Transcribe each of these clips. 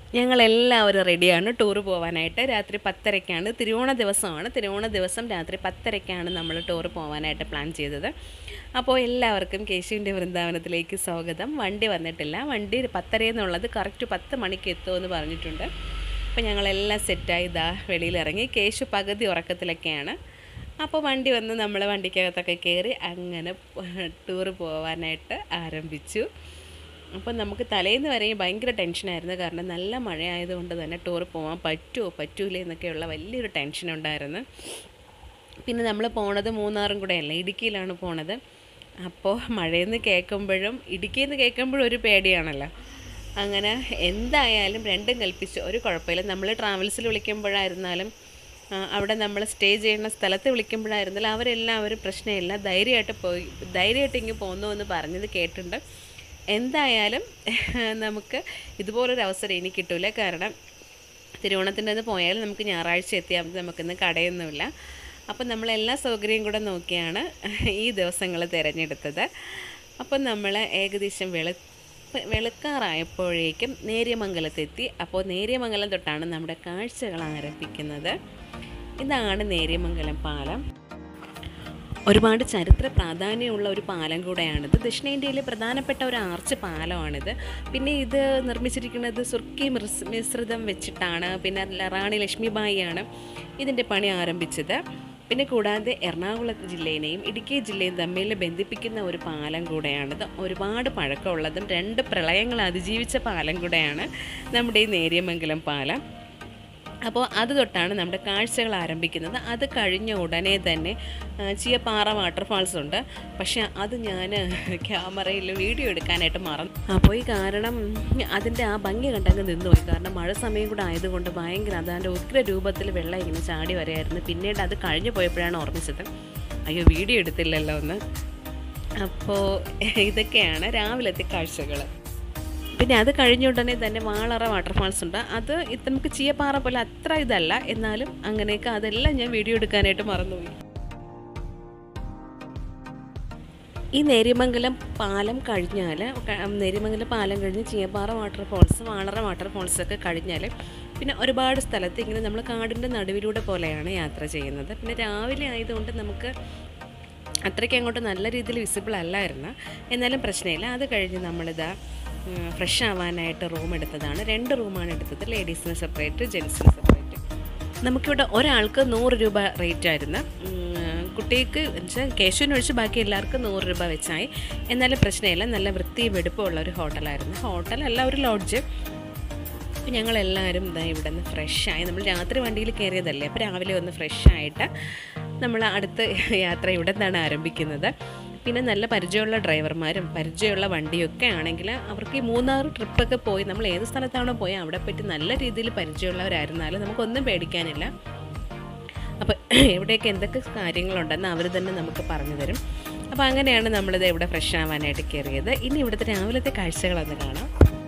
ഞങ്ങളെല്ലാവരും റെഡിയാണ് ടൂർ പോകാനായിട്ട്. രാത്രി 10:30-ക്കാണ്, തിരുവോണ ദിവസമാണ്. തിരുവോണ ദിവസം രാത്രി 10:30-ക്കാണ് നമ്മൾ ടൂർ പോകാനായിട്ട് പ്ലാൻ ചെയ്തത്. അപ്പോൾ എല്ലാവർക്കും കേശുവിൻ്റെ വൃന്ദാവനത്തിലേക്ക് സ്വാഗതം. വണ്ടി വന്നിട്ടില്ല, വണ്ടി 10:30 എന്നുള്ളത് കറക്റ്റ് 10 മണിക്ക് എത്തുമെന്ന് പറഞ്ഞിട്ടുണ്ട്. അപ്പോൾ ഞങ്ങളെല്ലാം സെറ്റായി ഇതാ വെളിയിലിറങ്ങി. കേശു പകുതി ഉറക്കത്തിലൊക്കെയാണ്. അപ്പോൾ വണ്ടി വന്ന് നമ്മൾ വണ്ടിക്കകത്തൊക്കെ കയറി അങ്ങനെ ടൂർ പോകാനായിട്ട് ആരംഭിച്ചു. അപ്പം നമുക്ക് തലേന്ന് വരെയും ഭയങ്കര ടെൻഷനായിരുന്നു. കാരണം നല്ല മഴയായതുകൊണ്ട് തന്നെ ടൂർ പോകാൻ പറ്റൂലേ എന്നൊക്കെയുള്ള വലിയൊരു ടെൻഷനുണ്ടായിരുന്നു. പിന്നെ നമ്മൾ പോണത് മൂന്നാറും കൂടെ അല്ല, ഇടുക്കിയിലാണ് പോണത്. അപ്പോൾ മഴയെന്ന് കേൾക്കുമ്പോഴും ഇടുക്കിയെന്ന് കേൾക്കുമ്പോഴും ഒരു പേടിയാണല്ലോ. അങ്ങനെ എന്തായാലും രണ്ടും കൽപ്പിച്ച് ഒരു കുഴപ്പമില്ല. നമ്മൾ ട്രാവൽസിൽ വിളിക്കുമ്പോഴായിരുന്നാലും അവിടെ നമ്മൾ സ്റ്റേ ചെയ്യുന്ന സ്ഥലത്ത് വിളിക്കുമ്പോഴായിരുന്നാലും അവരെല്ലാവരും പ്രശ്നമില്ല, ധൈര്യമായിട്ട് ഇങ്ങ് പോകുന്നു എന്ന് പറഞ്ഞത് കേട്ടിട്ടുണ്ട്. എന്തായാലും നമുക്ക് ഇതുപോലൊരു അവസരം ഇനി കിട്ടില്ല. കാരണം തിരുവോണത്തിൻ്റെ അന്ന് പോയാലും നമുക്ക് ഞായറാഴ്ച എത്തിയാൽ മതി, നമുക്കിന്ന് കടയൊന്നുമില്ല. അപ്പം നമ്മളെല്ലാ സൗകര്യം കൂടെ നോക്കിയാണ് ഈ ദിവസങ്ങൾ തിരഞ്ഞെടുത്തത്. അപ്പം നമ്മൾ ഏകദേശം വെളുക്കാറായപ്പോഴേക്കും നേര്യമംഗലത്തെത്തി. അപ്പോൾ നേര്യമംഗലം തൊട്ടാണ് നമ്മുടെ കാഴ്ചകൾ ആരംഭിക്കുന്നത്. ഇതാണ് നേര്യമംഗലം പാലം. ഒരുപാട് ചരിത്ര പ്രാധാന്യമുള്ള ഒരു പാലം കൂടെയാണിത്. ദക്ഷിണേന്ത്യയിലെ പ്രധാനപ്പെട്ട ഒരു ആർച്ച് പാലമാണിത്. പിന്നെ ഇത് നിർമ്മിച്ചിരിക്കുന്നത് സുർക്കി മിശ്രിതം വെച്ചിട്ടാണ്. പിന്നെ റാണി ലക്ഷ്മിബായിയാണ് ഇതിൻ്റെ പണി ആരംഭിച്ചത്. പിന്നെ കൂടാതെ എറണാകുളം ജില്ലയിലെയും ഇടുക്കി ജില്ലയും തമ്മിൽ ബന്ധിപ്പിക്കുന്ന ഒരു പാലം കൂടെയാണിത്. ഒരുപാട് പഴക്കമുള്ളതും 2 പ്രളയങ്ങൾ അതിജീവിച്ച പാലം കൂടെയാണ് നമ്മുടെ ഈ നേര്യമംഗലം പാലം. അപ്പോൾ അത് തൊട്ടാണ് നമ്മുടെ കാഴ്ചകൾ ആരംഭിക്കുന്നത്. അത് കഴിഞ്ഞ ഉടനെ തന്നെ ചീയപ്പാറ വാട്ടർഫാൾസ് ഉണ്ട്. പക്ഷേ അത് ഞാൻ ക്യാമറയിൽ വീഡിയോ എടുക്കാനായിട്ട് മറന്നു. അപ്പോൾ ഈ കാരണം അതിൻ്റെ ആ ഭംഗി കണ്ടങ്ങ് നിന്നുപോയി. കാരണം മഴ സമയം കൂടെ ആയതുകൊണ്ട് ഭയങ്കര അതിൻ്റെ ഉഗ്ര രൂപത്തിൽ വെള്ളം ഇങ്ങനെ ചാടി വരെയായിരുന്നു. പിന്നീട് അത് കഴിഞ്ഞു പോയപ്പോഴാണ് ഓർമ്മിച്ചത്, അയ്യോ വീഡിയോ എടുത്തില്ലല്ലോ എന്ന്. അപ്പോൾ ഇതൊക്കെയാണ് രാവിലത്തെ കാഴ്ചകൾ. പിന്നെ അത് കഴിഞ്ഞ ഉടനെ തന്നെ വാളറ വാട്ടർഫാൾസ് ഉണ്ട്. അത് നമുക്ക് ചീയപ്പാറ പോലെ അത്ര ഇതല്ല, എന്നാലും അങ്ങനെയൊക്കെ അതെല്ലാം ഞാൻ വീഡിയോ എടുക്കാനായിട്ട് മറന്നുപോയി. ഈ നേര്യമംഗലം പാലം കഴിഞ്ഞാൽ നേര്യമംഗലം പാലം കഴിഞ്ഞ് ചീയപ്പാറ വാട്ടർഫാൾസ് വാളറ വാട്ടർഫാൾസൊക്കെ കഴിഞ്ഞാൽ പിന്നെ ഒരുപാട് സ്ഥലത്ത് ഇങ്ങനെ നമ്മൾ കാടിൻ്റെ നടുവിലൂടെ പോലെയാണ് യാത്ര ചെയ്യുന്നത്. പിന്നെ രാവിലെ ആയതുകൊണ്ട് നമുക്ക് അത്രയ്ക്ക് അങ്ങോട്ട് നല്ല രീതിയിൽ വിസിബിൾ അല്ലായിരുന്നു, എന്നാലും പ്രശ്നമില്ല. അത് കഴിഞ്ഞ് നമ്മളിതാ ഫ്രഷ് ആവാനായിട്ട് റൂം എടുത്തതാണ്. 2 റൂമാണ് എടുത്തത്, ലേഡീസിന് സെപ്പറേറ്റ്, ജെൻസിന് സെപ്പറേറ്റ്. നമുക്കിവിടെ ഒരാൾക്ക് 100 രൂപ റേറ്റായിരുന്നു. കുട്ടിക്ക് വെച്ചാൽ കേശുവിന് ഒഴിച്ച് ബാക്കി എല്ലാവർക്കും 100 രൂപ വെച്ചായി. എന്നാലും പ്രശ്നമില്ല, നല്ല വൃത്തിയും വെടുപ്പമുള്ള ഒരു ഹോട്ടലായിരുന്നു. ഹോട്ടലല്ല, ഒരു ലോഡ്ജ്. അപ്പോൾ ഞങ്ങളെല്ലാവരും ഇതാ ഇവിടെ നിന്ന് ഫ്രഷായി. നമ്മൾ രാത്രി വണ്ടിയിൽ കയറിയതല്ലേ, അപ്പോൾ രാവിലെ ഒന്ന് ഫ്രഷായിട്ട് നമ്മൾ അടുത്ത യാത്ര ഇവിടെ നിന്നാണ് ആരംഭിക്കുന്നത്. പിന്നെ നല്ല പരിചയമുള്ള ഡ്രൈവർമാരും പരിചയമുള്ള വണ്ടിയൊക്കെ ആണെങ്കിൽ അവർക്ക് ഈ 3 ട്രിപ്പൊക്കെ പോയി നമ്മൾ ഏത് സ്ഥലത്താണോ പോയി അവിടെ പറ്റി നല്ല രീതിയിൽ പരിചയമുള്ളവരായിരുന്നാലും നമുക്കൊന്നും പേടിക്കാനില്ല. അപ്പോൾ എവിടെയൊക്കെ എന്തൊക്കെ കാര്യങ്ങളുണ്ടെന്ന് അവർ തന്നെ നമുക്ക് പറഞ്ഞു തരും. അപ്പോൾ അങ്ങനെയാണ് നമ്മളിത് ഇവിടെ ഫ്രഷ് ആവാനായിട്ട് കയറിയത്. ഇനി ഇവിടുത്തെ രാവിലത്തെ കാഴ്ചകളൊന്ന് കാണാം.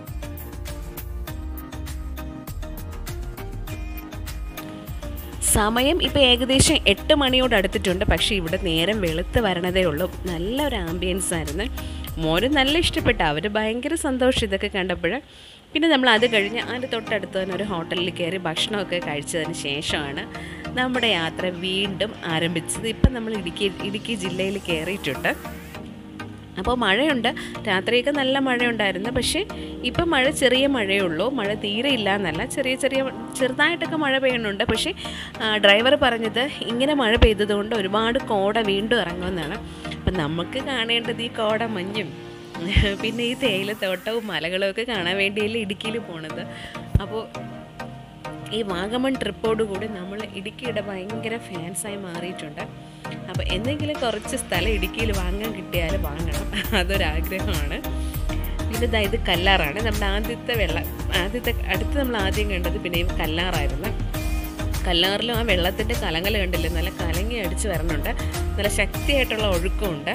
സമയം ഇപ്പോൾ ഏകദേശം 8 മണിയോട് അടുത്തിട്ടുണ്ട്. പക്ഷേ ഇവിടെ നേരം വെളുത്ത് വരണതേ ഉള്ളൂ. നല്ലൊരു ആംബിയൻസ് ആയിരുന്നു. മോനും നല്ല ഇഷ്ടപ്പെട്ടു, അവർ ഭയങ്കര സന്തോഷം ഇതൊക്കെ കണ്ടപ്പോൾ. പിന്നെ നമ്മൾ അത് കഴിഞ്ഞ് അതിൻ്റെ തൊട്ടടുത്ത് തന്നെ ഒരു ഹോട്ടലിൽ കയറി ഭക്ഷണമൊക്കെ കഴിച്ചതിന് ശേഷമാണ് നമ്മുടെ യാത്ര വീണ്ടും ആരംഭിച്ചത്. ഇപ്പം നമ്മൾ ഇടുക്കി ജില്ലയിൽ കയറിയിട്ടുണ്ട്. അപ്പോൾ മഴയുണ്ട്, രാത്രിയൊക്കെ നല്ല മഴയുണ്ടായിരുന്നു. പക്ഷേ ഇപ്പം മഴ ചെറിയ മഴയേ ഉള്ളൂ, മഴ തീരെ ഇല്ല എന്നല്ല, ചെറുതായിട്ടൊക്കെ മഴ പെയ്യുന്നുണ്ട്. പക്ഷേ ഡ്രൈവർ പറഞ്ഞത് ഇങ്ങനെ മഴ പെയ്തതുകൊണ്ട് ഒരുപാട് കോട വീണ്ടും ഇറങ്ങുമെന്നാണ്. അപ്പം നമുക്ക് കാണേണ്ടത് ഈ കോട മഞ്ഞും പിന്നെ ഈ തേയിലത്തോട്ടവും മലകളും ഒക്കെ കാണാൻ വേണ്ടിയല്ലേ ഇടുക്കിയിൽ പോണത്. അപ്പോൾ ഈ വാഗമൺ ട്രിപ്പോടുകൂടി നമ്മൾ ഇടുക്കിയുടെ ഭയങ്കര ഫാൻസായി മാറിയിട്ടുണ്ട്. അപ്പോൾ എന്തെങ്കിലും കുറച്ച് സ്ഥലം ഇടുക്കിയിൽ വാങ്ങാൻ കിട്ടിയാൽ വാങ്ങണം, അതൊരാഗ്രഹമാണ്. പിന്നെ ഇത് കല്ലാറാണ്. നമ്മുടെ അടുത്ത് നമ്മൾ ആദ്യം കണ്ടത് പിന്നെ ഈ കല്ലാറായിരുന്നു. കല്ലാറിലും ആ വെള്ളത്തിൻ്റെ കലങ്ങൽ കണ്ടില്ലേ, നല്ല കലങ്ങി അടിച്ച് വരണുണ്ട്, നല്ല ശക്തിയായിട്ടുള്ള ഒഴുക്കുമുണ്ട്.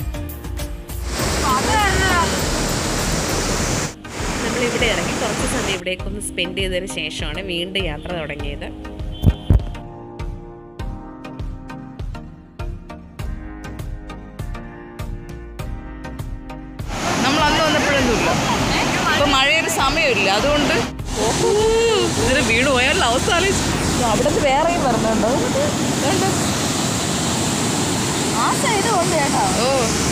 നമ്മളിവിടെ ഇറങ്ങി കുറച്ച് സമയം ഇവിടേക്കൊന്ന് സ്പെൻഡ് ചെയ്തതിന് ശേഷമാണ് വീണ്ടും യാത്ര തുടങ്ങിയത്. നമ്മൾ അന്ന് വന്നപ്പോഴൊന്നുമില്ല, ഇപ്പം മഴയൊരു സമയമില്ല, അതുകൊണ്ട് വീണു പോയാൽ അവസാനം അവിടെ നിന്ന് വേറെയും പറഞ്ഞുണ്ടോ ആ സൈഡ് കൊണ്ട് കേട്ടോ. ഓ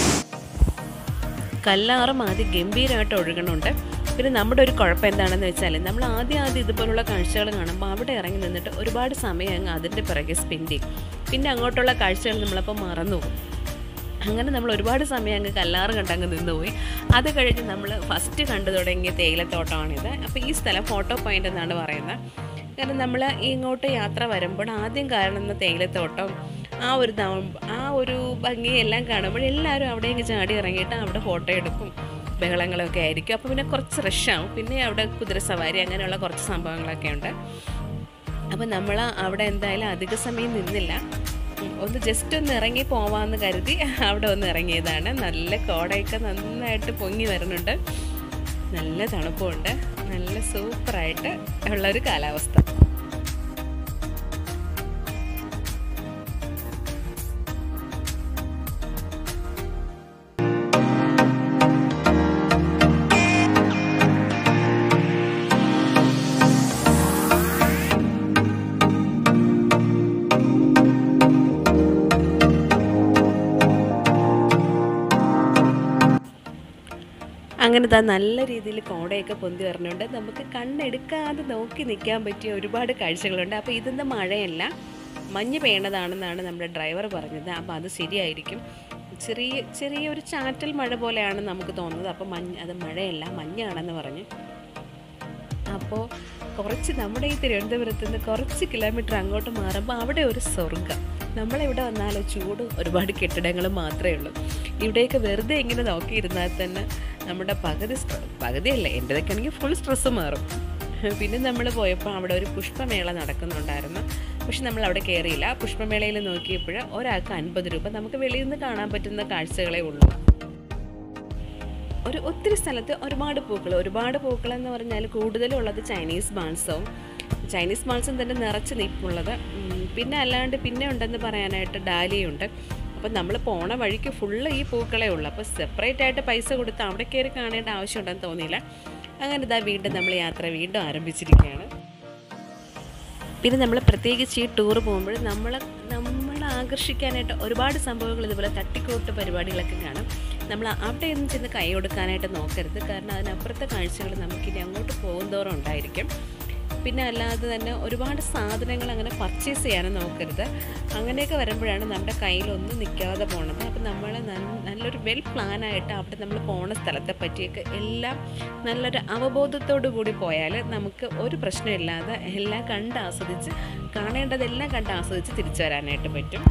കല്ലാറും ആദ്യം ഗംഭീരമായിട്ട് ഒഴുകണുണ്ട്. പിന്നെ നമ്മുടെ ഒരു കുഴപ്പം എന്താണെന്ന് വെച്ചാൽ നമ്മൾ ആദ്യം ഇതുപോലുള്ള കാഴ്ചകൾ കാണുമ്പോൾ അവിടെ ഇറങ്ങി നിന്നിട്ട് ഒരുപാട് സമയം അങ്ങ് അതിൻ്റെ പിറകെ സ്പെൻഡ് ചെയ്യും. പിന്നെ അങ്ങോട്ടുള്ള കാഴ്ചകൾ നമ്മളപ്പോൾ മറന്നു പോകും. അങ്ങനെ നമ്മൾ ഒരുപാട് സമയം അങ്ങ് കല്ലാറ് കണ്ടങ്ങ് നിന്നുപോയി. അത് കഴിഞ്ഞ് നമ്മൾ ഫസ്റ്റ് കണ്ടു തുടങ്ങിയ തേയിലത്തോട്ടമാണിത്. അപ്പോൾ ഈ സ്ഥലം ഫോട്ടോ പോയിൻ്റ് എന്നാണ് പറയുന്നത്. കാരണം നമ്മൾ ഇങ്ങോട്ട് യാത്ര വരുമ്പോൾ ആദ്യം കാണുന്ന തേയിലത്തോട്ടം ആ ഒരു ഭംഗിയെല്ലാം കാണുമ്പോൾ എല്ലാവരും അവിടെ ഇങ്ങ് ചാടി ഇറങ്ങിയിട്ട് അവിടെ ഫോട്ടോ എടുക്കും, ബഹളങ്ങളൊക്കെ ആയിരിക്കും. അപ്പോൾ പിന്നെ കുറച്ച് റഷാവും. പിന്നെ അവിടെ കുതിരസവാരി അങ്ങനെയുള്ള കുറച്ച് സംഭവങ്ങളൊക്കെ ഉണ്ട്. അപ്പോൾ നമ്മൾ അവിടെ എന്തായാലും അധിക സമയം നിന്നില്ല. ഒന്ന് ജസ്റ്റ് ഒന്ന് ഇറങ്ങി പോവാമെന്ന് കരുതി അവിടെ ഒന്ന് ഇറങ്ങിയതാണ്. നല്ല കോടയൊക്കെ നന്നായിട്ട് പൊങ്ങി വരുന്നുണ്ട്, നല്ല തണുപ്പുണ്ട്, നല്ല സൂപ്പറായിട്ട് ഉള്ളൊരു കാലാവസ്ഥ. അങ്ങനെ നല്ല രീതിയിൽ കോടയൊക്കെ പൊന്തി വരുന്നുണ്ട്. നമുക്ക് കണ്ണെടുക്കാതെ നോക്കി നിൽക്കാൻ പറ്റിയ ഒരുപാട് കാഴ്ചകളുണ്ട്. അപ്പോൾ ഇതൊന്നും മഴയല്ല, മഞ്ഞ് പെയ്യണതാണെന്നാണ് നമ്മുടെ ഡ്രൈവർ പറഞ്ഞത്. അപ്പോൾ അത് ശരിയായിരിക്കും. ചെറിയൊരു ചാറ്റൽ മഴ പോലെയാണ് നമുക്ക് തോന്നുന്നത്. അപ്പോൾ അത് മഴയല്ല, മഞ്ഞാണെന്ന് പറഞ്ഞു. അപ്പോൾ നമ്മുടെ ഈ തിരുവനന്തപുരത്ത് നിന്ന് കുറച്ച് കിലോമീറ്റർ അങ്ങോട്ട് മാറുമ്പോൾ അവിടെ ഒരു സ്വർഗ്ഗം. നമ്മളിവിടെ വന്നാൽ ചൂട് ഒരുപാട് കെട്ടിടങ്ങളും മാത്രമേ ഉള്ളൂ. ഇവിടെയൊക്കെ വെറുതെ ഇങ്ങനെ നോക്കിയിരുന്നാൽ തന്നെ നമ്മുടെ പകുതിയല്ല, എൻ്റെതൊക്കെ ആണെങ്കിൽ ഫുൾ സ്ട്രെസ്സ് മാറും. പിന്നെ നമ്മൾ പോയപ്പോൾ അവിടെ ഒരു പുഷ്പമേള നടക്കുന്നുണ്ടായിരുന്നു. പക്ഷെ നമ്മൾ അവിടെ കയറിയില്ല. പുഷ്പമേളയിൽ നോക്കിയപ്പോൾ ഒരാൾക്ക് 50 രൂപ. നമുക്ക് വെളിയിൽ നിന്ന് കാണാൻ പറ്റുന്ന കാഴ്ചകളേ ഉള്ളൂ. ഒത്തിരി സ്ഥലത്ത് ഒരുപാട് പൂക്കളെന്ന് പറഞ്ഞാൽ കൂടുതലുള്ളത് ചൈനീസ് മാൾസും തന്നെ നിറച്ച് നിൽപ്പുള്ളത്. പിന്നെ അല്ലാണ്ട് പിന്നെ ഉണ്ടെന്ന് പറയാനായിട്ട് ഡാലിയുണ്ട്. അപ്പം നമ്മൾ പോണ വഴിക്ക് ഫുള്ള് ഈ പൂക്കളേ ഉള്ളൂ. അപ്പോൾ സെപ്പറേറ്റ് ആയിട്ട് പൈസ കൊടുത്ത് അവിടെ കയറി കാണേണ്ട ആവശ്യമുണ്ടെന്ന് തോന്നിയില്ല. അങ്ങനെ വീണ്ടും നമ്മൾ യാത്ര ആരംഭിച്ചിരിക്കുകയാണ്. പിന്നെ നമ്മൾ പ്രത്യേകിച്ച് ഈ ടൂർ പോകുമ്പോൾ നമ്മളെ ആകർഷിക്കാനായിട്ട് ഒരുപാട് സംഭവങ്ങൾ ഇതുപോലെ തട്ടിക്കൂട്ട് പരിപാടികളൊക്കെ കാണും. നമ്മൾ അവിടെയൊന്നും ചെന്ന് കൈ കൊടുക്കാനായിട്ട് നോക്കരുത്. കാരണം അതിനപ്പുറത്തെ കാഴ്ചകൾ നമുക്കിനി അങ്ങോട്ട് പോകുന്തോറും ഉണ്ടായിരിക്കും. പിന്നെ അല്ലാതെ തന്നെ ഒരുപാട് സാധനങ്ങൾ അങ്ങനെ പർച്ചേസ് ചെയ്യാനും നോക്കരുത്. അങ്ങനെയൊക്കെ വരുമ്പോഴാണ് നമ്മുടെ കയ്യിലൊന്നും നിൽക്കാതെ പോണത്. അപ്പം നമ്മൾ നല്ലൊരു വെൽ പ്ലാനായിട്ട് അവിടെ നമ്മൾ പോണ സ്ഥലത്തെ പറ്റിയൊക്കെ എല്ലാം നല്ലൊരു അവബോധത്തോടു കൂടി പോയാൽ നമുക്ക് ഒരു പ്രശ്നമില്ലാതെ എല്ലാം കാണേണ്ടതെല്ലാം കണ്ട് ആസ്വദിച്ച് തിരിച്ചു വരാനായിട്ട് പറ്റും.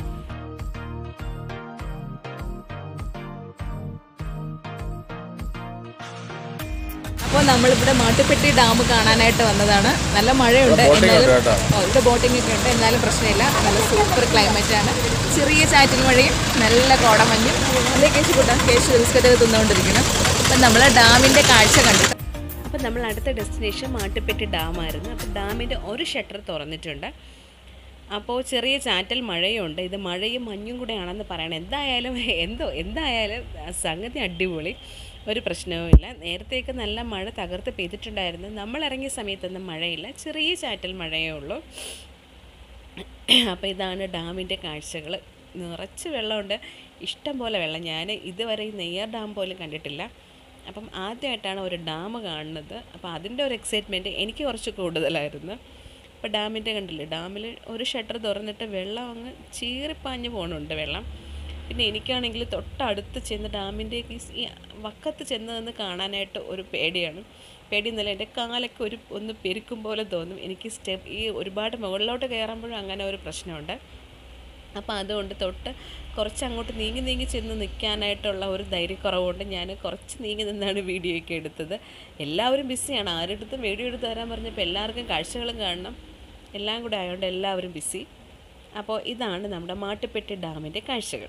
അപ്പോൾ നമ്മളിവിടെ മാട്ടുപ്പെട്ടി ഡാം കാണാനായിട്ട് വന്നതാണ്. നല്ല മഴയുണ്ട്, ഇവിടെ ബോട്ടിംഗ് ഒക്കെ ഉണ്ട്. എന്നാലും പ്രശ്നമില്ല, നല്ല സൂപ്പർ ക്ലൈമറ്റാണ്. ചെറിയ ചാറ്റൽ മഴയും നല്ല കോടമഞ്ഞും. അതേ കേശു ബിസ്ക്കറ്റ് തിന്നുകൊണ്ടിരിക്കണം. അപ്പം നമ്മൾ ഡാമിൻ്റെ കാഴ്ച കണ്ടു. അപ്പം നമ്മൾ അടുത്ത ഡെസ്റ്റിനേഷൻ മാട്ടുപ്പെട്ടി ഡാമായിരുന്നു. അപ്പോൾ ഡാമിൻ്റെ ഒരു ഷട്ടർ തുറന്നിട്ടുണ്ട്. അപ്പോൾ ചെറിയ ചാറ്റൽ മഴയുണ്ട്. ഇത് മഴയും മഞ്ഞും കൂടെയാണെന്ന് പറയണം. എന്തായാലും സംഗതി അടിപൊളി, ഒരു പ്രശ്നവുമില്ല. നേരത്തെയൊക്കെ നല്ല മഴ തകർത്ത് പെയ്തിട്ടുണ്ടായിരുന്നു. നമ്മൾ ഇറങ്ങിയ സമയത്തൊന്നും മഴയില്ല, ചെറിയ ചാറ്റൽ മഴയേ ഉള്ളൂ. അപ്പോൾ ഇതാണ് ഡാമിൻ്റെ കാഴ്ചകൾ. നിറച്ച് വെള്ളമുണ്ട്, ഇഷ്ടം പോലെ വെള്ളം. ഞാൻ ഇതുവരെ ഈ നെയ്യാർ ഡാം പോലും കണ്ടിട്ടില്ല. അപ്പം ആദ്യമായിട്ടാണ് ഒരു ഡാം കാണുന്നത്. അപ്പോൾ അതിൻ്റെ ഒരു എക്സൈറ്റ്മെൻറ്റ് എനിക്ക് കുറച്ച് കൂടുതലായിരുന്നു. അപ്പോൾ ഡാമിൻ്റെ കണ്ടില്ലേ, ഡാമിൽ ഒരു ഷട്ടർ തുറന്നിട്ട് വെള്ളം അങ്ങ് ചീറിപ്പാഞ്ഞ് പോകുന്നുണ്ട് വെള്ളം. പിന്നെ എനിക്കാണെങ്കിൽ തൊട്ടടുത്ത് ചെന്ന് ഡാമിൻ്റെ ഈ വക്കത്ത് ചെന്ന് കാണാനായിട്ട് ഒരു പേടിയെന്നല്ല, എൻ്റെ കാലൊക്കെ ഒന്ന് പെരുക്കും പോലെ തോന്നും. എനിക്ക് ഈ ഒരുപാട് മുകളിലോട്ട് കയറുമ്പോഴും അങ്ങനെ ഒരു പ്രശ്നമുണ്ട്. അപ്പോൾ അതുകൊണ്ട് കുറച്ച് അങ്ങോട്ട് നീങ്ങി ചെന്ന് നിൽക്കാനായിട്ടുള്ള ഒരു ധൈര്യക്കുറവുകൊണ്ട് ഞാൻ കുറച്ച് നീങ്ങി നിന്നാണ് വീഡിയോ ഒക്കെ എടുത്തത്. എല്ലാവരും ബിസിയാണ്, ആരെടുത്തും വീഡിയോ എടുത്ത് തരാൻ പറഞ്ഞപ്പോൾ എല്ലാവർക്കും കാഴ്ചകളും കാണണം, എല്ലാം കൂടെ ആയതുകൊണ്ട് എല്ലാവരും ബിസി. അപ്പോൾ ഇതാണ് നമ്മുടെ മാട്ടുപ്പെട്ടി ഡാമിൻ്റെ കാഴ്ചകൾ.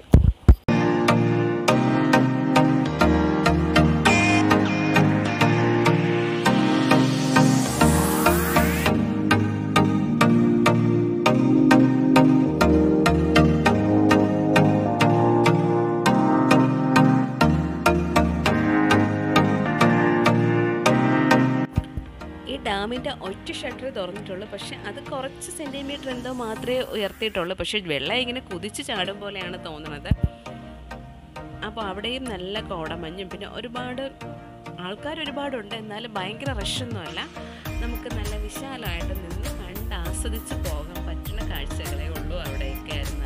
ഡാമിൻ്റെ ഒറ്റ ഷട്ടർ തുറന്നിട്ടുള്ളൂ. പക്ഷേ അത് കുറച്ച് സെൻറ്റിമീറ്റർ എന്തോ മാത്രമേ ഉയർത്തിയിട്ടുള്ളൂ. പക്ഷേ വെള്ളം ഇങ്ങനെ കുതിച്ച് ചാടും പോലെയാണ് തോന്നുന്നത്. അപ്പോൾ അവിടെയും നല്ല കോടമഞ്ഞും പിന്നെ ഒരുപാട് ആൾക്കാർ ഒരുപാടുണ്ട്. എന്നാലും ഭയങ്കര റഷൊന്നുമല്ല. നമുക്ക് നല്ല വിശാലമായിട്ട് നിന്ന് കണ്ട് ആസ്വദിച്ച് പോകാൻ പറ്റുന്ന കാഴ്ചകളേ ഉള്ളൂ അവിടെയൊക്കെ ആയിരുന്നാലും.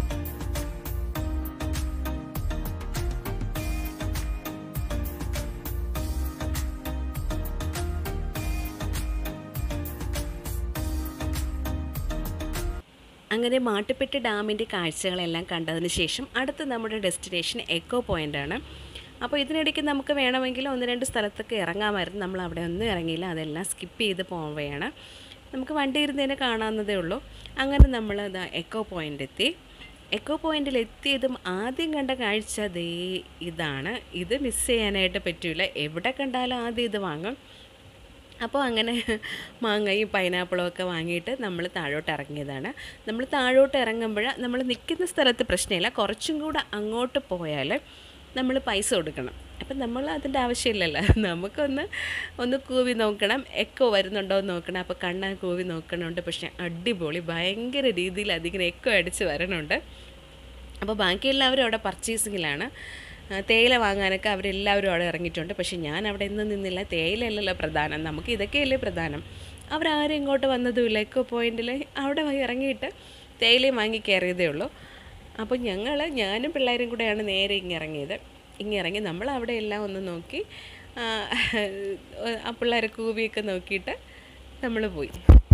അങ്ങനെ മാട്ടുപ്പെട്ടി ഡാമിൻ്റെ കാഴ്ചകളെല്ലാം കണ്ടതിന് ശേഷം അടുത്ത നമ്മുടെ ഡെസ്റ്റിനേഷൻ എക്കോ പോയിൻ്റാണ്. അപ്പോൾ ഇതിനിടയ്ക്ക് നമുക്ക് വേണമെങ്കിൽ 1-2 സ്ഥലത്തൊക്കെ ഇറങ്ങാമായിരുന്നു. നമ്മൾ അവിടെ ഒന്നും ഇറങ്ങിയില്ല. അതെല്ലാം സ്കിപ്പ് ചെയ്ത് പോവുകയാണ്. നമുക്ക് വണ്ടി ഇരുന്നതിനെ കാണാവുന്നതേ ഉള്ളൂ. അങ്ങനെ നമ്മൾ എക്കോ പോയിൻ്റ് എത്തി. എക്കോ പോയിൻ്റിൽ എത്തിയതും ആദ്യം കണ്ട കാഴ്ച ദേ ഇതാണ്. ഇത് മിസ് ചെയ്യാനായിട്ട് പറ്റില്ല. എവിടെ കണ്ടാലും ആദ്യം ഇത് വാങ്ങും. അപ്പോൾ അങ്ങനെ മാങ്ങയും പൈനാപ്പിളും ഒക്കെ വാങ്ങിയിട്ട് നമ്മൾ താഴോട്ട് ഇറങ്ങിയതാണ്. നമ്മൾ താഴോട്ട് ഇറങ്ങുമ്പോൾ നമ്മൾ നിൽക്കുന്ന സ്ഥലത്ത് പ്രശ്നമില്ല. കുറച്ചും കൂടെ അങ്ങോട്ട് പോയാൽ നമ്മൾ പൈസ കൊടുക്കണം. അപ്പം നമ്മൾ അതിൻ്റെ ആവശ്യമില്ലല്ലോ. നമുക്കൊന്ന് കൂവി നോക്കണം, എക്കോ വരുന്നുണ്ടോ എന്ന് നോക്കണം. അപ്പോൾ കണ്ണാ കൂവി നോക്കണുണ്ട്. പക്ഷേ അടിപൊളി ഭയങ്കര രീതിയിൽ അതിങ്ങനെ എക്കോ അടിച്ച് വരണുണ്ട്. അപ്പോൾ ബാക്കി എല്ലാവരും അവിടെ പർച്ചേസിങ്ങിലാണ്. തേയില വാങ്ങാനൊക്കെ അവരെല്ലാവരും അവിടെ ഇറങ്ങിയിട്ടുണ്ട്. പക്ഷേ ഞാൻ അവിടെ ഒന്നും നിന്നില്ല. തേയിലയല്ലല്ലോ പ്രധാനം, നമുക്ക് ഇതൊക്കെയല്ലേ പ്രധാനം. അവരാരും ഇങ്ങോട്ട് വന്നതുമില്ല. എക്കോ പോയിൻറ്റിൽ അവിടെ ഇറങ്ങിയിട്ട് തേയിലയും വാങ്ങി കയറിയതേ ഉള്ളൂ. അപ്പോൾ ഞാനും പിള്ളേരും കൂടെയാണ് നേരെ ഇറങ്ങിയത്. ഇറങ്ങി നമ്മൾ അവിടെ എല്ലാം ഒന്ന് നോക്കി ആ പിള്ളേരെ കൂവിയൊക്കെ നോക്കിയിട്ട് നമ്മൾ പോയി.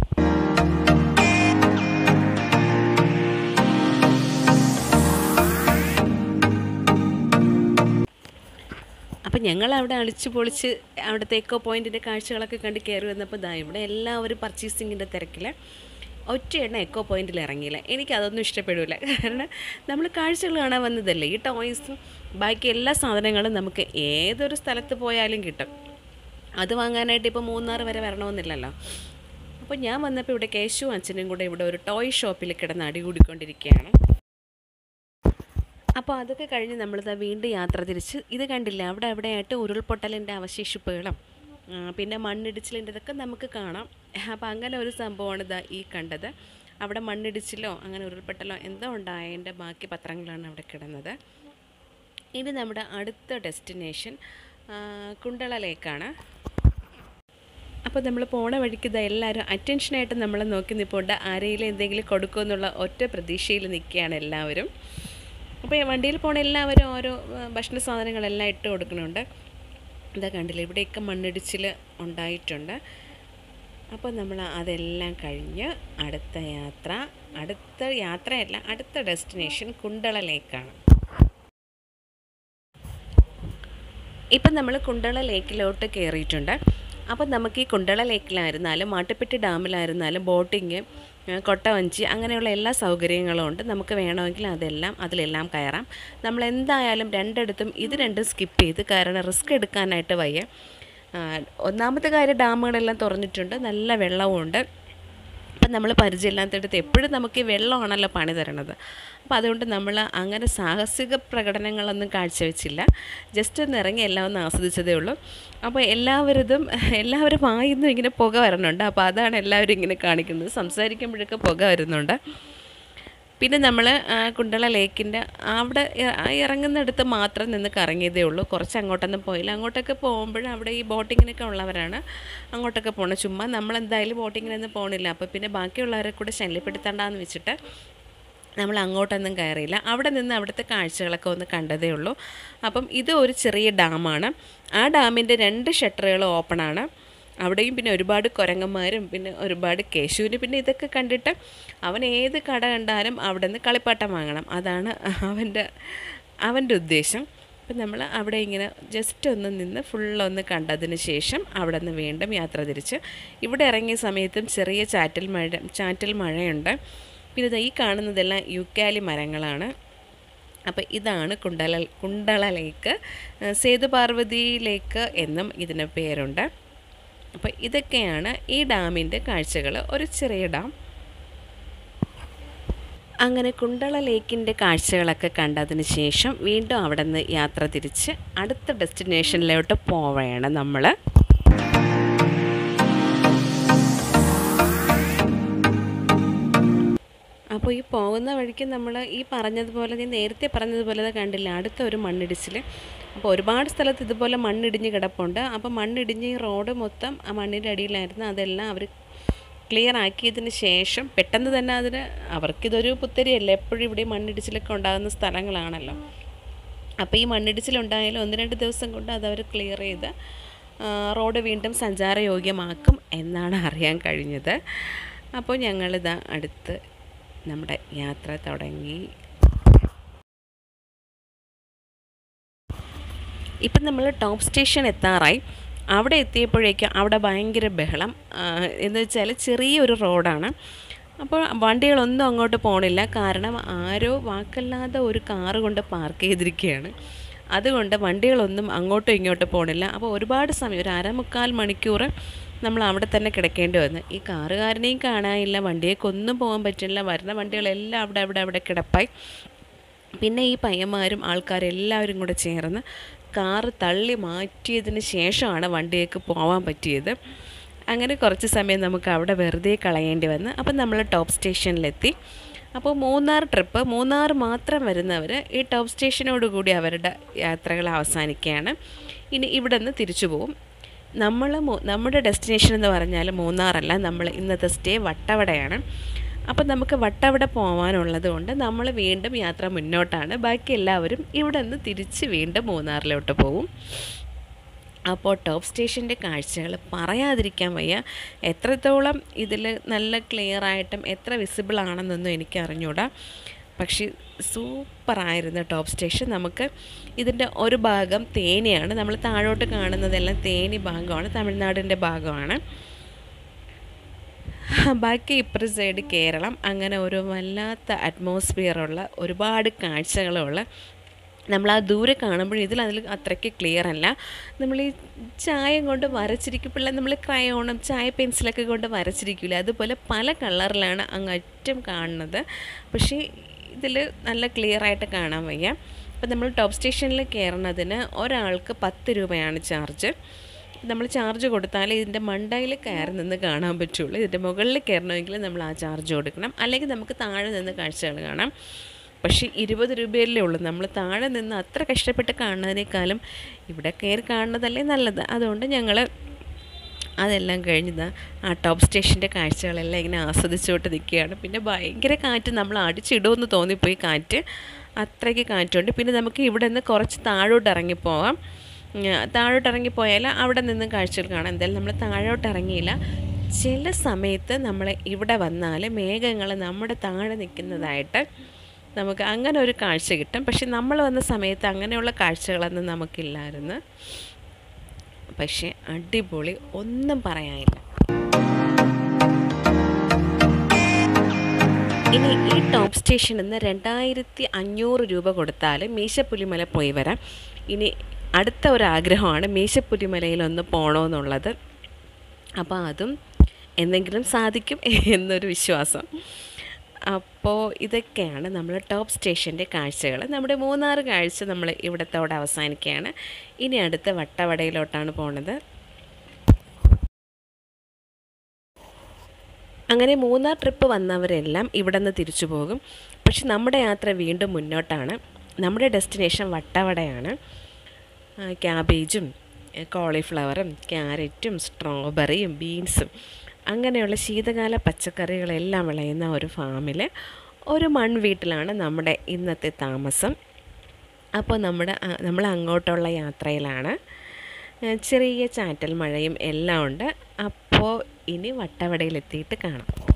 അപ്പം ഞങ്ങളവിടെ അടിച്ച് പൊളിച്ച് അവിടുത്തെ എക്കോ പോയിൻറ്റിൻ്റെ കാഴ്ചകളൊക്കെ കണ്ട് കയറി വന്നപ്പോൾ ഇവിടെ എല്ലാവരും പർച്ചേസിങ്ങിൻ്റെ തിരക്കിൽ ഒറ്റയെണ്ണ എക്കോ പോയിൻറ്റിൽ ഇറങ്ങിയില്ല. എനിക്കതൊന്നും ഇഷ്ടപ്പെടില്ല. കാരണം നമ്മൾ കാഴ്ചകൾ കാണാൻ വന്നതല്ലേ. ഈ ടോയ്സും ബാക്കി എല്ലാ സാധനങ്ങളും നമുക്ക് ഏതൊരു സ്ഥലത്ത് പോയാലും കിട്ടും. അത് വാങ്ങാനായിട്ട് ഇപ്പോൾ മൂന്നാർ വരെ വരണമെന്നില്ലല്ലോ. അപ്പോൾ ഞാൻ വന്നപ്പോൾ ഇവിടെ കേശുവും അച്ഛനും കൂടെ ഇവിടെ ഒരു ടോയ് ഷോപ്പിൽ കിടന്ന് അടികൂടിക്കൊണ്ടിരിക്കുകയാണ്. അപ്പോൾ അതൊക്കെ കഴിഞ്ഞ് നമ്മളിതാ വീണ്ടും യാത്ര തിരിച്ച് ഇത് കണ്ടില്ല, അവിടെയായിട്ട് ഉരുൾപൊട്ടലിൻ്റെ അവശേഷിപ്പുകളും പിന്നെ മണ്ണിടിച്ചിലിൻ്റെ ഇതൊക്കെ നമുക്ക് കാണാം. അപ്പോൾ അങ്ങനെ ഒരു സംഭവമാണ് ഇതാ ഈ കണ്ടത്. അവിടെ മണ്ണിടിച്ചിലോ അങ്ങനെ ഉരുൾപൊട്ടലോ എന്തോ ഉണ്ടായതിൻ്റെ ബാക്കി പത്രങ്ങളാണ് അവിടെ കിടന്നത്. ഇനി നമ്മുടെ അടുത്ത ഡെസ്റ്റിനേഷൻ കുണ്ടള ലേക്കാണ്. അപ്പോൾ നമ്മൾ പോണ വഴിക്ക് ഇതാ എല്ലാവരും അറ്റൻഷനായിട്ട് നമ്മളെ നോക്കി നിൽപ്പുണ്ട്. ആരെങ്കിലും എന്തെങ്കിലും കൊടുക്കുമെന്നുള്ള ഒറ്റ പ്രതീക്ഷയിൽ നിൽക്കുകയാണ് എല്ലാവരും. അപ്പോൾ വണ്ടിയിൽ പോണ എല്ലാവരും ഓരോ ഭക്ഷണ സാധനങ്ങളെല്ലാം ഇട്ട് കൊടുക്കുന്നുണ്ട്. ഇതാ കണ്ടില്ല, ഇവിടെയൊക്കെ മണ്ണിടിച്ചിൽ ഉണ്ടായിട്ടുണ്ട്. അപ്പോൾ നമ്മൾ അതെല്ലാം കഴിഞ്ഞ് അടുത്ത ഡെസ്റ്റിനേഷൻ കുണ്ടള ലേക്കാണ്. ഇപ്പം നമ്മൾ കുണ്ടള ലേക്കിലോട്ട് കയറിയിട്ടുണ്ട്. അപ്പം നമുക്ക് ഈ കുണ്ടള ലേക്കിലായിരുന്നാലും മാട്ടുപ്പെട്ടി ഡാമിലായിരുന്നാലും ബോട്ടിങ്, കൊട്ടവഞ്ചി അങ്ങനെയുള്ള എല്ലാ സൗകര്യങ്ങളും ഉണ്ട്. നമുക്ക് വേണമെങ്കിൽ അതിലെല്ലാം കയറാം. നമ്മൾ എന്തായാലും രണ്ടിടത്തും ഇത് രണ്ടും സ്കിപ്പ് ചെയ്ത്, കാരണം റിസ്ക് എടുക്കാനായിട്ട് വയ്യ. ഒന്നാമത്തെ കാര്യം ഡാമുകളെല്ലാം തുറന്നിട്ടുണ്ട്, നല്ല വെള്ളവുമുണ്ട്. അപ്പം നമ്മൾ പരിചയമില്ലാത്തടുത്ത് എപ്പോഴും നമുക്ക് ഈ വെള്ളമാണല്ലോ പണി തരണത്. അപ്പോൾ അതുകൊണ്ട് നമ്മൾ അങ്ങനെ സാഹസിക പ്രകടനങ്ങളൊന്നും കാഴ്ചവെച്ചില്ല. ജസ്റ്റ് ഒന്ന് ഇറങ്ങി എല്ലാം ഒന്ന് ആസ്വദിച്ചതേ ഉള്ളൂ. അപ്പോൾ എല്ലാവരും വായിന്നും ഇങ്ങനെ പുക വരണുണ്ട്. അപ്പോൾ അതാണ് എല്ലാവരും ഇങ്ങനെ കാണിക്കുന്നത്. സംസാരിക്കുമ്പോഴൊക്കെ പുക വരുന്നുണ്ട്. പിന്നെ നമ്മൾ കുണ്ടള ലേക്കിൻ്റെ അവിടെ ഇറങ്ങുന്നിടത്ത് മാത്രം നിന്ന് കറങ്ങിയതേ ഉള്ളൂ. കുറച്ച് അങ്ങോട്ടൊന്നും പോയില്ല. അങ്ങോട്ടൊക്കെ പോകുമ്പോൾ അവിടെ ഈ ബോട്ടിങ്ങിനൊക്കെ ഉള്ളവരാണ് അങ്ങോട്ടൊക്കെ പോകണം. ചുമ്മാ നമ്മളെന്തായാലും ബോട്ടിങ്ങിനൊന്നും പോകണില്ല. അപ്പോൾ പിന്നെ ബാക്കിയുള്ളവരെ കൂടെ ശല്യപ്പെടുത്തണ്ടെന്ന് വെച്ചിട്ട് നമ്മൾ അങ്ങോട്ടൊന്നും കയറിയില്ല. അവിടെ നിന്ന് അവിടുത്തെ കാഴ്ചകളൊക്കെ ഒന്ന് കണ്ടതേ ഉള്ളൂ. അപ്പം ഇത് ഒരു ചെറിയ ഡാമാണ്. ആ ഡാമിൻ്റെ 2 ഷട്ടറുകൾ ഓപ്പണാണ്. അവിടെയും പിന്നെ ഒരുപാട് കുരങ്ങന്മാരും പിന്നെ ഒരുപാട് കേശുവിന് പിന്നെ ഇതൊക്കെ കണ്ടിട്ട് അവൻ ഏത് കട കണ്ടാലും അവിടെ നിന്ന് കളിപ്പാട്ടം വാങ്ങണം. അതാണ് അവൻ്റെ ഉദ്ദേശം. അപ്പം നമ്മൾ അവിടെ ഇങ്ങനെ ജസ്റ്റ് ഒന്ന് നിന്ന് ഫുള്ളൊന്ന് കണ്ടതിന് ശേഷം അവിടെ നിന്ന് വീണ്ടും യാത്ര തിരിച്ച് ഇവിടെ ഇറങ്ങിയ സമയത്തും ചെറിയ ചാറ്റൽ മഴയുണ്ട്. പിന്നെ ഈ കാണുന്നതെല്ലാം യൂക്കാലി മരങ്ങളാണ്. അപ്പോൾ ഇതാണ് കുണ്ടള ലേക്ക്. സേതുപാർവതി ലേക്ക് എന്നും ഇതിന് പേരുണ്ട്. അപ്പോൾ ഇതൊക്കെയാണ് ഈ ഡാമിൻ്റെ കാഴ്ചകൾ. ഒരു ചെറിയ ഡാം. അങ്ങനെ കുണ്ടള ലേക്കിൻ്റെ കാഴ്ചകളൊക്കെ കണ്ടതിന് ശേഷം വീണ്ടും അവിടെ നിന്ന് യാത്ര തിരിച്ച് അടുത്ത ഡെസ്റ്റിനേഷനിലോട്ട് പോവുകയാണ് നമ്മൾ. പോകുന്ന വഴിക്ക് നമ്മൾ ഈ പറഞ്ഞതുപോലെ, ഞാൻ നേരത്തെ പറഞ്ഞതുപോലെ കണ്ടില്ല അടുത്ത ഒരു മണ്ണിടിച്ചിൽ. അപ്പോൾ ഒരുപാട് സ്ഥലത്ത് ഇതുപോലെ മണ്ണിടിഞ്ഞ് കിടപ്പുണ്ട്. അപ്പോൾ മണ്ണിടിഞ്ഞ് ഈ റോഡ് മൊത്തം ആ മണ്ണിൻ്റെ അടിയിലായിരുന്നു. അതെല്ലാം അവർ ക്ലിയർ ആക്കിയതിന് ശേഷം പെട്ടെന്ന് തന്നെ അവർക്കിതൊരു പുത്തരിയല്ല, എപ്പോഴും ഇവിടെ മണ്ണിടിച്ചിലൊക്കെ ഉണ്ടാകുന്ന സ്ഥലങ്ങളാണല്ലോ. അപ്പോൾ ഈ മണ്ണിടിച്ചിലുണ്ടായാലും 1-2 ദിവസം കൊണ്ട് അതവർ ക്ലിയർ ചെയ്ത് റോഡ് വീണ്ടും സഞ്ചാരയോഗ്യമാക്കും എന്നാണ് അറിയാൻ കഴിഞ്ഞത്. അപ്പോൾ ഞങ്ങളിതാ അടുത്ത് നമ്മുടെ യാത്ര തുടങ്ങി. ഇപ്പം നമ്മൾ ടോപ്പ് സ്റ്റേഷൻ എത്താറായി. അവിടെ എത്തിയപ്പോഴേക്കും അവിടെ ഭയങ്കര ബഹളം. എന്ന് വെച്ചാൽ ചെറിയൊരു റോഡാണ്. അപ്പോൾ വണ്ടികളൊന്നും അങ്ങോട്ട് പോകണില്ല. കാരണം ആരോ വാക്കല്ലാതെ ഒരു കാറ് കൊണ്ട് പാർക്ക് ചെയ്തിരിക്കുകയാണ്. അതുകൊണ്ട് വണ്ടികളൊന്നും അങ്ങോട്ടും ഇങ്ങോട്ടും പോകണില്ല. അപ്പോൾ ഒരുപാട് സമയം, ഒരു 1/4 മണിക്കൂർ നമ്മൾ അവിടെ തന്നെ കിടക്കേണ്ടി വന്നു. ഈ കാറുകാരനെയും കാണാനില്ല, വണ്ടിയേക്കൊന്നും പോകാൻ പറ്റില്ല. വരുന്ന വണ്ടികളെല്ലാം അവിടെ കിടപ്പായി. പിന്നെ ഈ പയ്യന്മാരും ആൾക്കാരെല്ലാവരും കൂടെ ചേർന്ന് കാറ് തള്ളി മാറ്റിയതിന് ശേഷമാണ് വണ്ടിയേക്ക് പോകാൻ പറ്റിയത്. അങ്ങനെ കുറച്ച് സമയം നമുക്ക് അവിടെ വെറുതെ കളയേണ്ടി വന്നു. അപ്പം നമ്മൾ ടോപ്പ് സ്റ്റേഷനിലെത്തി. അപ്പോൾ മൂന്നാർ മാത്രം വരുന്നവർ ഈ ടോപ്പ് സ്റ്റേഷനോടുകൂടി അവരുടെ യാത്രകൾ അവസാനിക്കുകയാണ്. ഇനി ഇവിടെ നിന്ന് തിരിച്ചു പോകും. നമ്മുടെ ഡെസ്റ്റിനേഷൻ എന്ന് പറഞ്ഞാൽ മൂന്നാറല്ല, നമ്മൾ ഇന്നത്തെ സ്റ്റേ വട്ടവടയാണ്. അപ്പോൾ നമുക്ക് വട്ടവട പോകാനുള്ളത് കൊണ്ട് നമ്മൾ വീണ്ടും യാത്ര മുന്നോട്ടാണ്. ബാക്കി എല്ലാവരും ഇവിടെ നിന്ന് തിരിച്ച് വീണ്ടും മൂന്നാറിലോട്ട് പോകും. അപ്പോൾ ടോപ്പ് സ്റ്റേഷൻ്റെ കാഴ്ചകൾ പറയാതിരിക്കാൻ വയ്യ. എത്രത്തോളം ഇതിൽ നല്ല ക്ലിയറായിട്ടും എത്ര വിസിബിൾ ആണെന്നൊന്നും എനിക്ക് അറിഞ്ഞൂടാ. പക്ഷേ സൂപ്പറായിരുന്നു ടോപ്പ് സ്റ്റേഷൻ. നമുക്ക് ഇതിൻ്റെ ഒരു ഭാഗം തേനിയാണ്, നമ്മൾ താഴോട്ട് കാണുന്നതെല്ലാം തേനി ഭാഗമാണ്, തമിഴ്നാടിൻ്റെ ഭാഗമാണ്. ബാക്കി ഇപ്പുറ സൈഡ് കേരളം. അങ്ങനെ ഒരു വല്ലാത്ത അറ്റ്മോസ്ഫിയറുള്ള ഒരുപാട് കാഴ്ചകളുള്ള, നമ്മൾ ആ ദൂരെ കാണുമ്പോൾ അതിൽ അത്രയ്ക്ക് ക്ലിയർ അല്ല. നമ്മൾ ഈ ചായം കൊണ്ട് വരച്ചിരിക്കുമ്പോൾ നമ്മൾ ക്രയോണും ചായ പെൻസിലൊക്കെ കൊണ്ട് വരച്ചിരിക്കില്ല, അതുപോലെ പല കളറിലാണ് അങ്ങറ്റം കാണുന്നത്. പക്ഷേ ഇതിൽ നല്ല ക്ലിയറായിട്ട് കാണാൻ വയ്യ. അപ്പോൾ നമ്മൾ ടോപ്പ് സ്റ്റേഷനിൽ കയറുന്നതിന് ഒരാൾക്ക് 10 രൂപയാണ് ചാർജ്. നമ്മൾ ചാർജ് കൊടുത്താൽ ഇതിൻ്റെ മണ്ടയിൽ കയറി നിന്ന് കാണാൻ പറ്റുള്ളൂ. ഇതിൻ്റെ മുകളിൽ കയറണമെങ്കിൽ നമ്മൾ ആ ചാർജ് കൊടുക്കണം, അല്ലെങ്കിൽ നമുക്ക് താഴെ നിന്ന് കാഴ്ചകൾ കാണാം. പക്ഷേ 20 രൂപയല്ലേ ഉള്ളൂ. നമ്മൾ താഴെ നിന്ന് അത്ര കഷ്ടപ്പെട്ട് കാണുന്നതിനേക്കാളും ഇവിടെ കയറി കാണുന്നതല്ലേ നല്ലത്. അതുകൊണ്ട് ഞങ്ങൾ അതെല്ലാം കഴിഞ്ഞത് ആ ടോപ്പ് സ്റ്റേഷൻ്റെ കാഴ്ചകളെല്ലാം ഇങ്ങനെ ആസ്വദിച്ചുകൊണ്ട് നിൽക്കുകയാണ്. പിന്നെ ഭയങ്കര കാറ്റ്, നമ്മൾ അടിച്ചിടുമെന്ന് തോന്നിപ്പോയി കാറ്റ്, അത്രയ്ക്ക് കാറ്റുണ്ട്. പിന്നെ നമുക്ക് ഇവിടെ നിന്ന് കുറച്ച് താഴോട്ട് ഇറങ്ങിപ്പോകാം. താഴോട്ട് ഇറങ്ങിപ്പോയാൽ അവിടെ നിന്ന് കാഴ്ചകൾ കാണാം. എന്തായാലും നമ്മൾ താഴോട്ട് ഇറങ്ങിയില്ല. ചില സമയത്ത് നമ്മൾ ഇവിടെ വന്നാൽ മേഘങ്ങൾ നമ്മുടെ താഴെ നിൽക്കുന്നതായിട്ട് നമുക്ക് അങ്ങനെ ഒരു കാഴ്ച കിട്ടും. പക്ഷെ നമ്മൾ വന്ന സമയത്ത് അങ്ങനെയുള്ള കാഴ്ചകളൊന്നും നമുക്കില്ലായിരുന്നു. പക്ഷേ അടിപൊളി, ഒന്നും പറയാനില്ല. ഇനി ഈ ടോപ്പ് സ്റ്റേഷനിൽ നിന്ന് 2500 രൂപ കൊടുത്താൽ മീശപ്പുലിമല പോയി വരാം. ഇനി അടുത്ത ഒരാഗ്രഹമാണ് മീശപ്പുലിമലയിലൊന്ന് പോകണമെന്നുള്ളത്. അപ്പോൾ അതും എന്തെങ്കിലും സാധിക്കും എന്നൊരു വിശ്വാസം. അപ്പോൾ ഇതൊക്കെയാണ് നമ്മൾ ടോപ്പ് സ്റ്റേഷൻ്റെ കാഴ്ചകൾ. നമ്മുടെ മൂന്നാർ കാഴ്ച നമ്മൾ ഇവിടത്തോടെ അവസാനിക്കുകയാണ്. ഇനി അടുത്ത വട്ടവടയിലോട്ടാണ് പോണത്. അങ്ങനെ മൂന്നാർ ട്രിപ്പ് വന്നവരെല്ലാം ഇവിടെ നിന്ന് തിരിച്ചു പോകും. പക്ഷെ നമ്മുടെ യാത്ര വീണ്ടും മുന്നോട്ടാണ്. നമ്മുടെ ഡെസ്റ്റിനേഷൻ വട്ടവടയാണ്. ക്യാബേജും കോളിഫ്ലവറും ക്യാരറ്റും സ്ട്രോബെറിയും ബീൻസും അങ്ങനെയുള്ള ശീതകാല പച്ചക്കറികളെല്ലാം വിളയുന്ന ഒരു ഫാമിൽ ഒരു മൺവീട്ടിലാണ് നമ്മുടെ ഇന്നത്തെ താമസം. അപ്പോൾ നമ്മൾ അങ്ങോട്ടുള്ള യാത്രയിലാണ്. ചെറിയ ചാറ്റൽ മഴയും എല്ലാം ഉണ്ട്. അപ്പോൾ ഇനി വട്ടവടയിലെത്തിയിട്ട് കാണാം.